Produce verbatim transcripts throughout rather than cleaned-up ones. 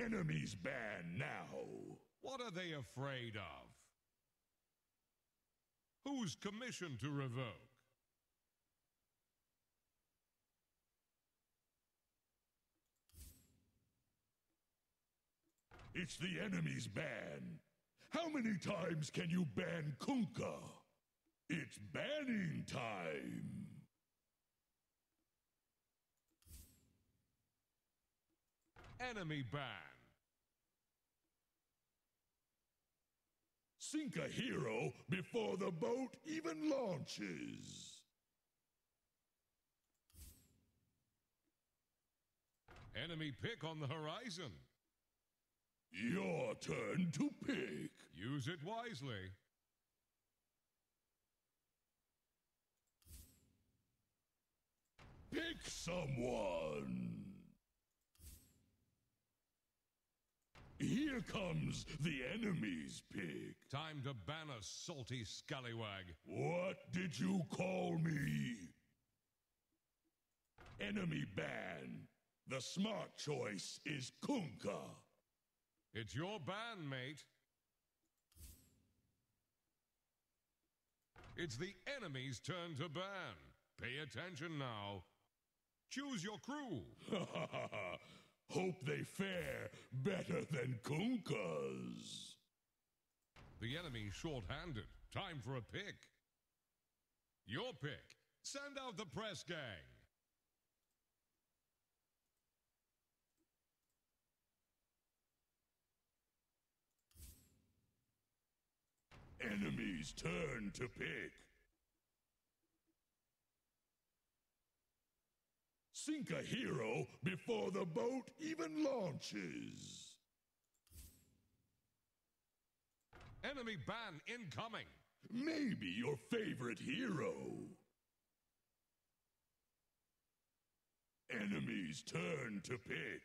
Enemies ban now. What are they afraid of? Who's commissioned to revoke? It's the enemy's ban. How many times can you ban Kunkka? It's banning time. Enemy ban. Sink a hero before the boat even launches. Enemy pick on the horizon. Your turn to pick. Use it wisely. Pick someone. Here comes the enemy's pick. Time to ban a salty scallywag. What did you call me? Enemy ban. The smart choice is Kunkka. It's your ban, mate. It's the enemy's turn to ban. Pay attention now. Choose your crew. Hope they fare better than Kunkka's. The enemy's short-handed. Time for a pick. Your pick. Send out the press gang. Enemy's turn to pick. Sink a hero before the boat even launches. Enemy ban incoming. Maybe your favorite hero. Enemy's turn to pick.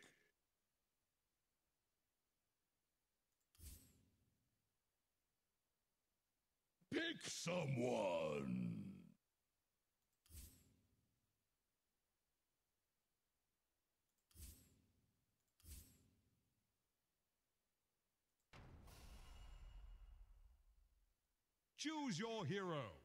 Pick someone. Choose your hero.